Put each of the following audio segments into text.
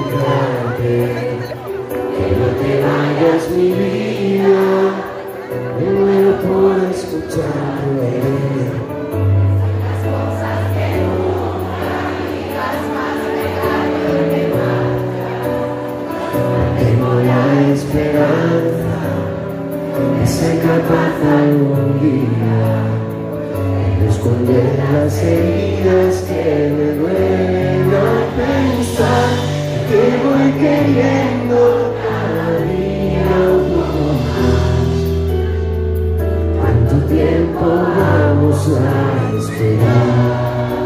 suplicarte que no te vayas mi vida, me muero por escucharte. Las cosas que nunca digas más pegándome más. Tengo la esperanza de ser capaz algún día de esconder las heridas que me duelen al pensar que voy queriendo cada día un poco más. ¿Cuánto tiempo vamos a esperar?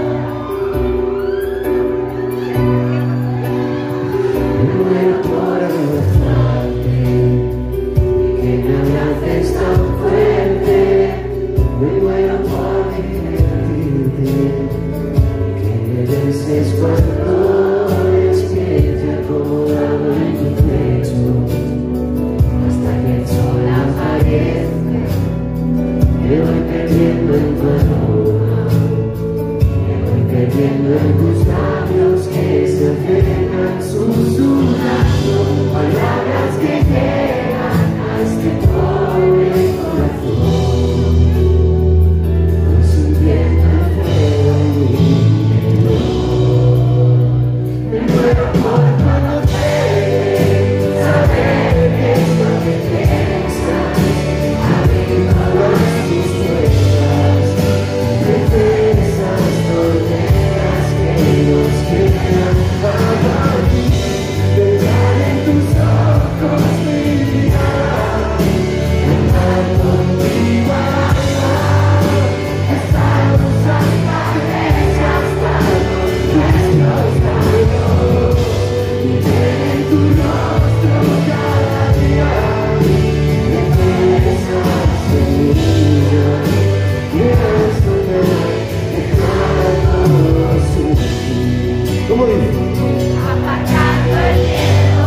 Me muero por abrazarte y que me abraces tan fuerte. Me muero por divertirte y que me beses cuando despierta acomodado en tu pecho, hasta que el sol aparezca. Me voy perdiendo en tu aroma, me voy perdiendo en tus labios que se acercan susurrando palabras que llegan a este pobre corazón, sintiendo el fuego en mi interior. Me muero por conocerte, saber qué es lo que piensas, abrir todas tus puertas, vencer esas tormentas que nos quedan para mí, pensar en tus ojos mi vida, andar contigo al lado, estarnos hasta hasta nuestros labios, y ver en tu rostro cada día, vencer esas heridas, quiero esconder, dejar todo sufrir. ¿Cómo dice? Aparcando el miedo.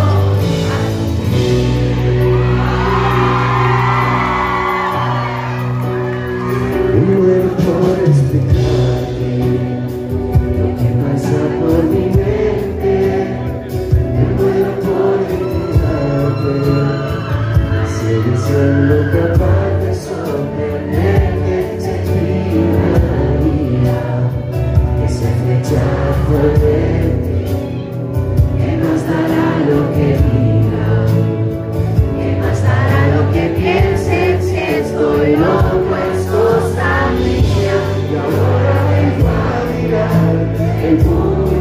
Me muero por explicarte lo que pasa por mi mente. Me muero por invitarte a seguir siendo capaz de sorprenderte. Se tiraría ese flechazo de ti. ¿Qué más dará lo que digan? ¿Qué más dará lo que piensen si estoy loco? Es cosa mía y ahora vengo a mirar el mundo.